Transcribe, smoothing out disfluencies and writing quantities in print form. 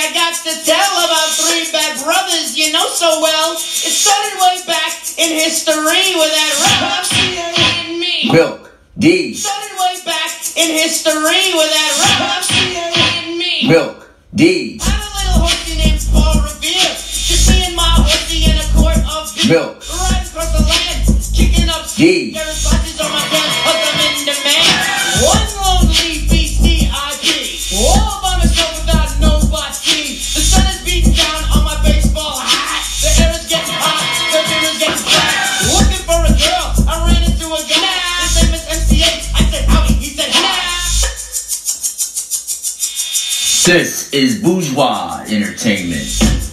I got to tell about three bad brothers you know so well. It started way back in history with that rap and me. Milk D. Started way back in history with that rap and me. Milk D. I had a little horsey named Paul Revere. Just me and my horsey in a court of beer. Milk Riding across the land, kicking up D. There is watches on my dance cause I'm in demand. One long leaf BCIP. All by myself without nobody. The sun is beating down on my baseball hat. The air is getting hot, the beer is getting fat. Looking for a girl, I ran into a guy. His name is MCA. I said howdy, he said hi. This is bourgeois entertainment.